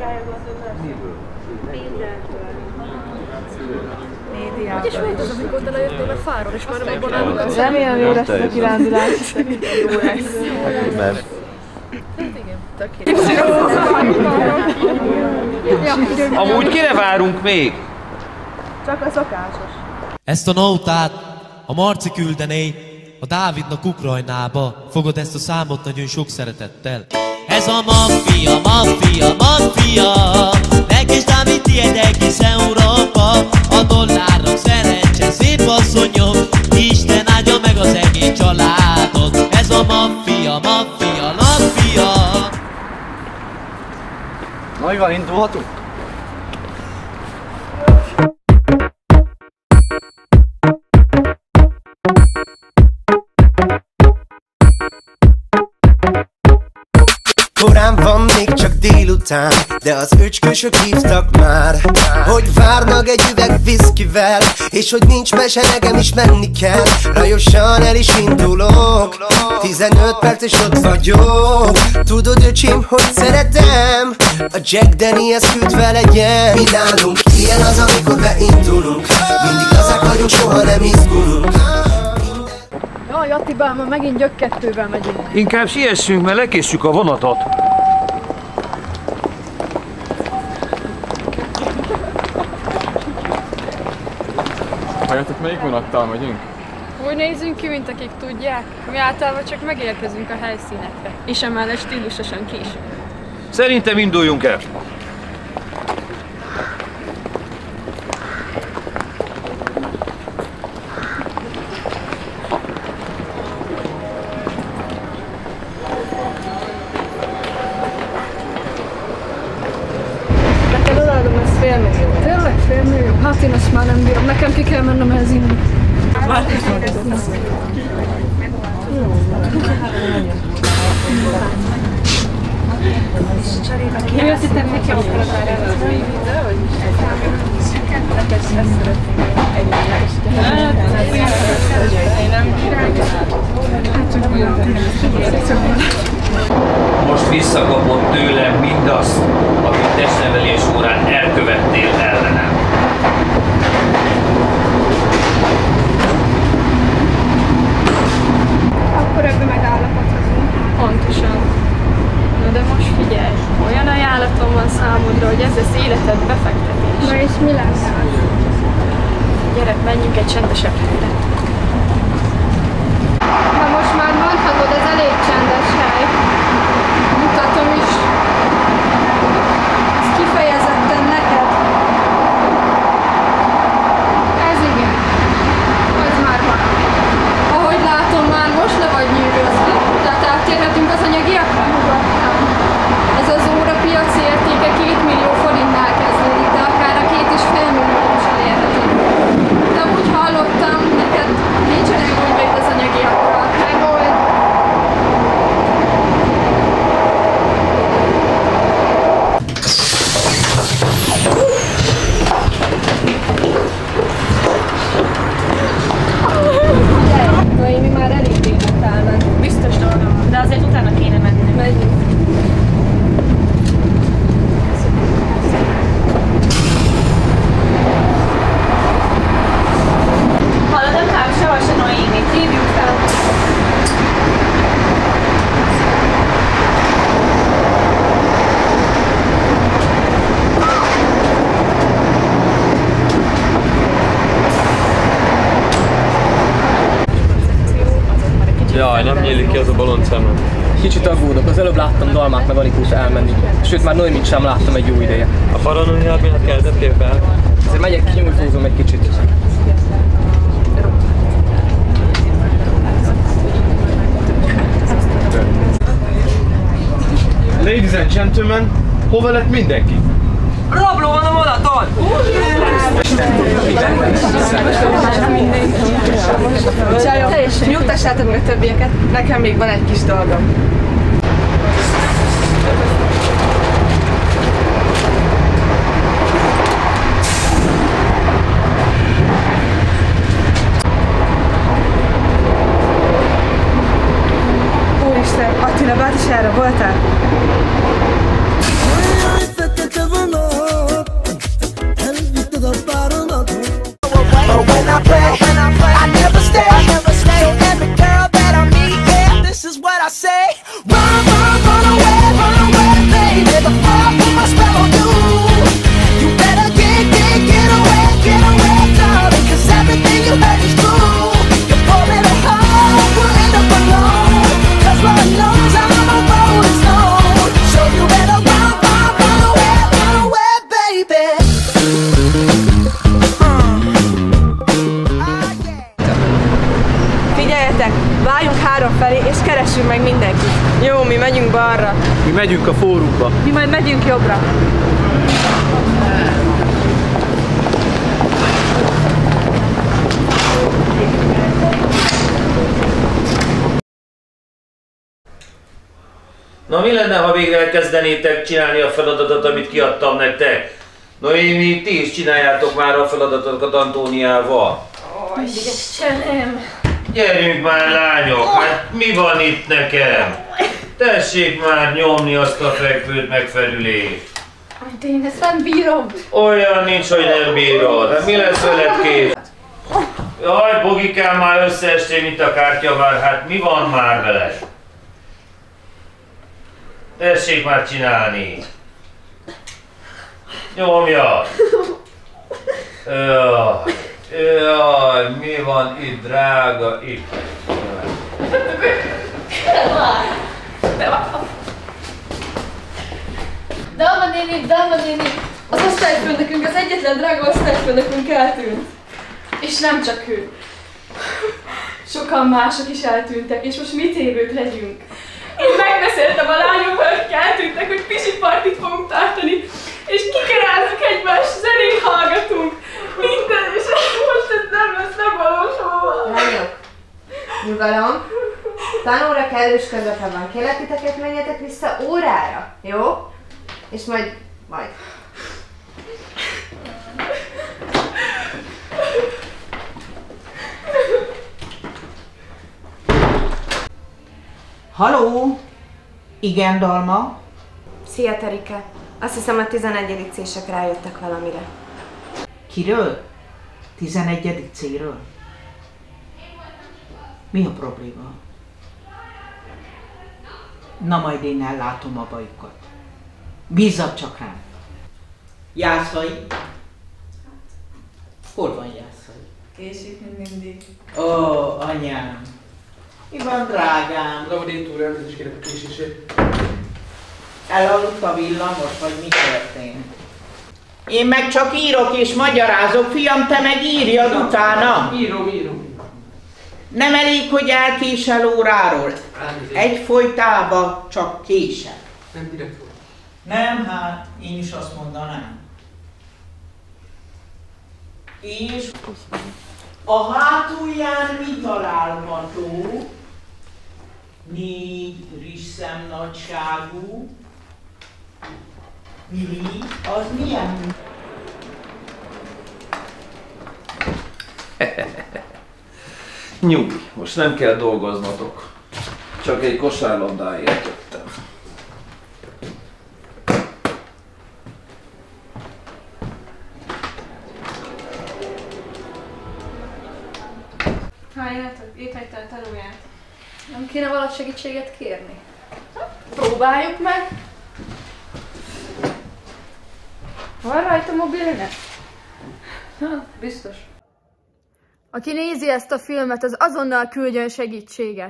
Médiában. Hogy is volt az, amikor oda lejöttél a fáról, és már nem abban állunk? Remélem jó lesz a kirándulás. Jó lesz. Nem. Amúgy kire várunk még? Csak a szokásos. Ezt a nótát a Marci küldené a Dávidnak Ukrajnába. Fogod ezt a számot nagyon sok szeretettel. Ez a maffia, maffia, maffia. Meg és Dávid tiéd egész Európa. A dollárok szerencse, szép asszonyok. Isten áldja meg az egész családot. Ez a maffia, maffia, maffia. Nagyval indulhatunk? Korán van, még csak délután, de az öcskösök hívtak már, hogy várnak egy üveg viszkivel, és hogy nincs mese, nekem is menni kell. Rajosan el is indulok, 15 perc és ott vagyok. Tudod öcsém, hogy szeretem a Jack Daniels küldve legyen. Mi nálunk ilyen az, amikor beindulunk, mindig lazák vagyunk, soha nem izgulunk. Jaj, Attibám, már megint gyökkettővel megyünk. Inkább siessünk, mert lekészsük a vonatot. Halljátok, melyik vonattal megyünk? Úgy nézzünk ki, mint akik tudják. Mi általában csak megérkezünk a helyszínekre, és emellett stílusosan késünk. Szerintem induljunk el. Neked odaadom, ez félmillió. Tényleg félmillió? Hát én ezt már nem bírom. Nekem ki kell mennem ehhez inni. Mi azt hittem, neki akarod már előzni? Most visszakapod tőlem mindazt, amit testnevelés órán elkövettél ellenem. Akkor ebbe megállapodhatunk. Pontosan. Na de most figyelj, olyan ajánlatom van számodra, hogy ez az életed befektetés. Na és mi lesz? Gyere, menjünk egy csendesebb helyre. Na most már mondhatod, ez elég csendes hely. Mutatom is. Ez kifejezetten neked. Ez igen. Az már van. Ahogy látom, már most le vagy nyűgözve. Tehát áttérhetünk az anyagiakra? Ez az óra piaci értéke 2 millió forintnál kezdődik, de akár a 2,5 millió is elérhető. De úgy hallottam, neked nincsenek gondjaid az anyagiakkal. Megold! Noémi már elég régóta elment. Biztos dolga van, de azért utána kéne menni. Menjünk. Hallod, a távsava se Noémit, hívjuk fel. Jaj, nem nyílik ki az a bolond szemem. Kicsit aggódok, az előbb láttam Dalmát meg Anikót elmenni. Sőt, már Noémit sem láttam egy jó ideje. A paranoiát miatt keltettél fel? Azért megyek, kinyújtózom egy kicsit. Ladies and gentlemen, hova lett mindenki? Rabló van a vonaton! Teljesen nyugtassátok meg többieket, nekem még van egy kis dolgom. Úristen, Attila, Bátisára voltál? felé, és keressünk meg mindenkit. Jó, mi megyünk balra. Mi megyünk a fórumba. Mi majd megyünk jobbra. Na mi lenne, ha végre elkezdenétek csinálni a feladatot, amit kiadtam nektek? Noémi, ti is csináljátok már a feladatokat Antóniával. Istenem! Gyerünk már, lányok, hát mi van itt nekem? Tessék már nyomni azt a fekvőt megfelülést. De én ezt nem bírom. Olyan nincs, hogy nem bírod. Hát mi lesz veled kés? Jaj, Bogikám, már összeestél, mint a kártyavár, hát mi van már veled? Tessék már csinálni. Nyomja. Jaj, mi van itt, drága, itt. Dalma néni, az osztályfőnökünk, az egyetlen drága osztályfőnökünk eltűnt. És nem csak ő. Sokan mások is eltűntek, és most mit évők legyünk. Én megbeszéltem a lányokkal, akik eltűntek, hogy pisi partit fogunk tartani, és kikerázzuk egymást, zenét hallgatunk, minden, és most ez nem lesz megvalósulva. Lányok, nyugalom. Tanóra kellős közötte van. Kérlek titeket, menjetek vissza órára, jó? És majd. Haló? Igen, Dalma? Szia, Terike. Azt hiszem a 11. C-sek rájöttek valamire. Kiről? 11. C-ről? Mi a probléma? Na majd én ellátom a bajukat. Bízzak csak rám. Jászai? Hol van Jászai? Késik, mint mindig. Ó, anyám. Mi van, drágám? Lavodén túl, elnézést kérek a késését. Elaludt a villamos, vagy mi történt? Én meg csak írok és magyarázok, fiam, te meg írjad utána. Írom. Nem elég, hogy elkésel óráról. Egyfolytában csak késel. Nem direkt volt. Nem, hát én is azt mondanám. És a hátulján mi található? 4 rizszem nagyságú. Mi? Az milyen? Nyugi, most nem kell dolgoznatok. Csak egy kosárlabdáért jöttem. Hányátok? Épp hagyta a tanúját. Nem kéne valahogy segítséget kérni? Próbáljuk meg. Van rajta mobilnet? Biztos. Aki nézi ezt a filmet, az azonnal küldjön segítséget.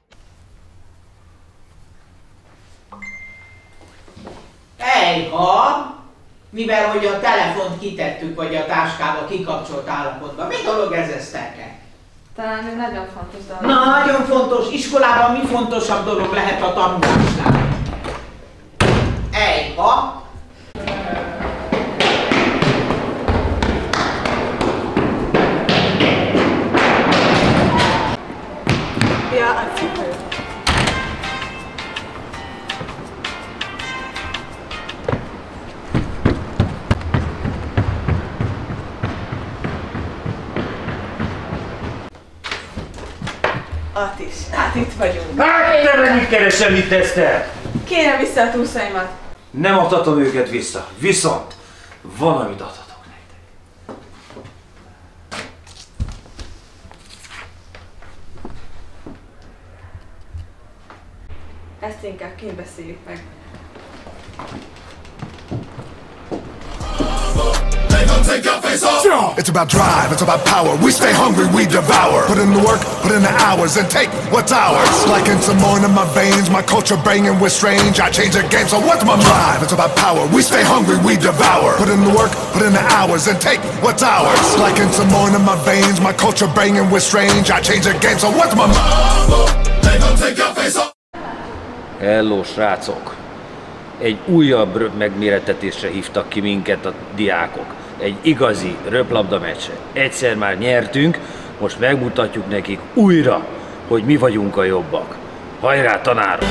Ejha! Mivel hogy a telefont kitettük, vagy a táskába kikapcsolt állapotban. Mi dolog ez, Eszterke? Talán egy nagyon fontos dolog. Na, nagyon fontos. Iskolában mi fontosabb dolog lehet a tanulásnál? Ejha! Ja, a cipő. Atis, hát itt vagyunk. Hát te meg mit keresel itt, Eszter? Kérem vissza a túszaimat. Nem adhatom őket vissza, viszont van, amit adhatok nektek. Ezt inkább kint beszéljük meg. It's about drive, it's about power. We stay hungry, we devour. Put in the work, put in the hours, and take what's ours. Like in some more in my veins, my culture banging with strange. I change the game, so what's my drive? It's about power. We stay hungry, we devour. Put in the work, put in the hours, and take what's ours. Like in some more in my veins, my culture banging with strange. I change the game, so what's my they gon' take your face off. Hello, srácok! Egy újabb megmérettetésre hívtak ki minket a diákok. Egy igazi röplabda meccsre. Egyszer már nyertünk, most megmutatjuk nekik újra, hogy mi vagyunk a jobbak. Hajrá, tanárok!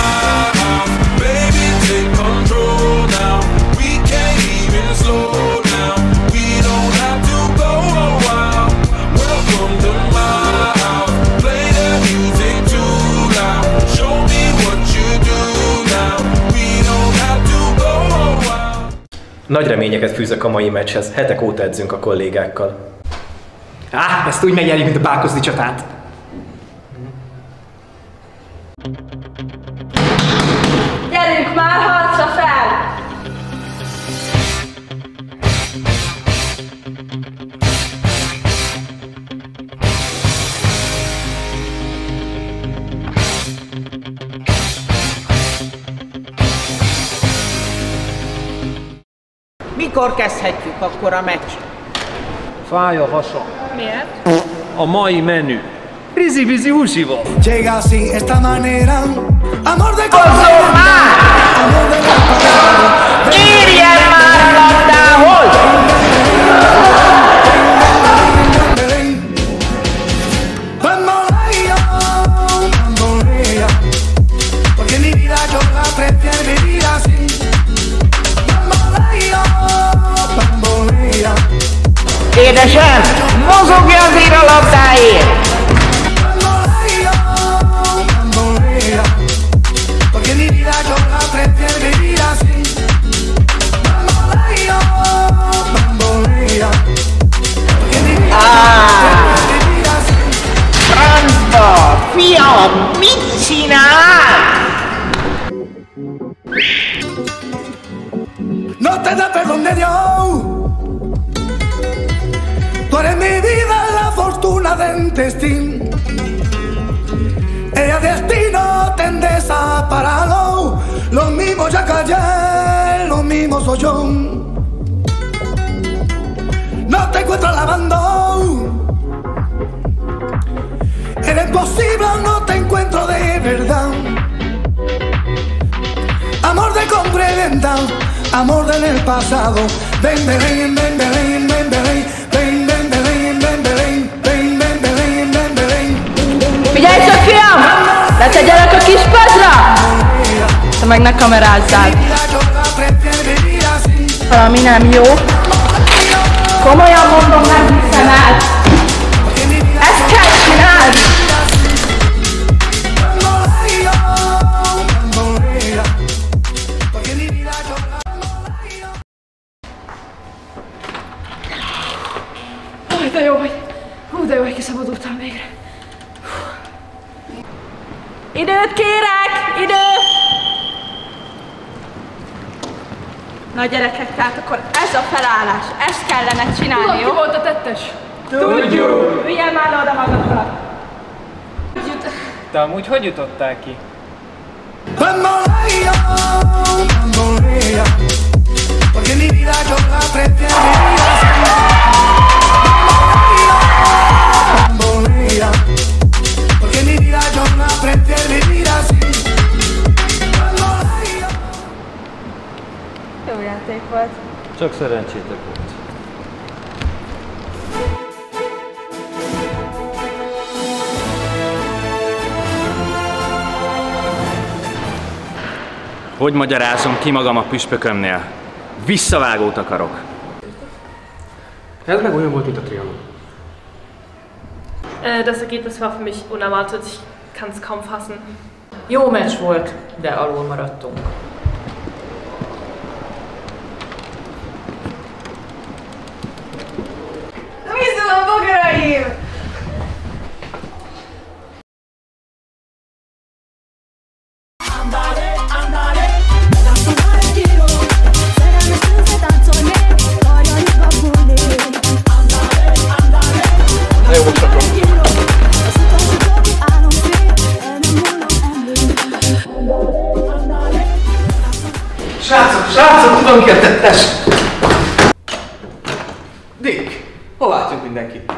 Nagy reményeket fűzök a mai meccshez, hetek óta edzünk a kollégákkal. Ezt úgy megnyerjük, mint a Bákoszdi csatát. Gyerünk már harcra fel! Mikor kezdhetjük akkor a meccs? Fáj a hasa. Miért? A mai menü. Rizi-bizi húsival. Llega así, esta manera. Amor de Írjen már a labdához! Porque mi vida yo la prefiero vivir así. Édesem, mozogj azért a labdáért! Francba! Fiam, mit csinál? No te da perdón de Dios. Tú eres mi vida, la fortuna del destino. Ella destino te han desaparado. Lo mismo ya callé, lo mismo soy yo. No te encuentro lavando. Eres imposible, no te encuentro de verdad. Amor de compra y venta, amor del pasado. Ven, ven, ven, ven, ven, ven, ven. Figyelj csak, fiam! Letegyelek a kis padra! Te meg ne kamerázzál. Valami nem jó. Komolyan mondom, nem hiszem el. Ezt kell csinálni! De jó, hogy... de jó, hogy kiszabadultam végre. Időt kérek! Idő! Na gyerekek, tehát akkor ez a felállás, ezt kellene csinálni, jó? Ki volt a tettes? Tudjuk! Vigyel már oda magadra! De amúgy hogy jutottál ki? Jó játék volt. Csak szerencsétek volt. Hogy magyarázom ki magam a püspökömnél? Visszavágót akarok. Ez meg olyan volt, mint a trianon. Das Ergebnis war für mich unerwartet. Ich kann es kaum fassen. Jó meccs volt, de alul maradtunk. Vízzel a bogaraim! Srácok, tudom ki a tettes! Dick, hol látjuk mindenkit?